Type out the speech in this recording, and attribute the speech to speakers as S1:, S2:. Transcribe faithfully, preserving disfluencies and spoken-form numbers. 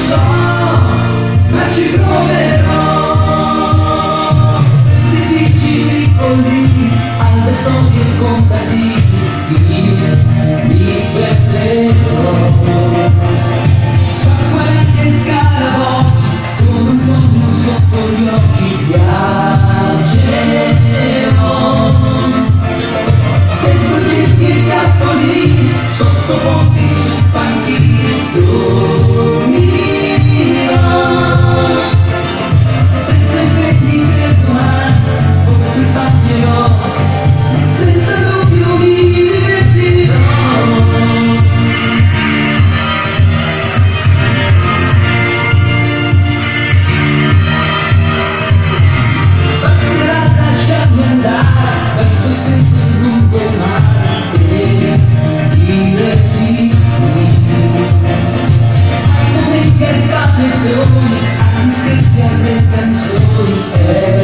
S1: so, ma ci proverò. Difficili colli, alle storie contadini, mi perderò. Sacco anche scalavo, con un sogno sotto gli occhi viaggerò. Dentro circhi e cappoli, sotto ponti, su panchini, dormirò. Senza impegni per domani, come si sbaglierò, senza dubbio mi divertirò. Basterà lasciarmi andare verso stesso il lungomare e divertirsi. Ai momenti, ai panni e fiori, agli scherzi, alle canzoni.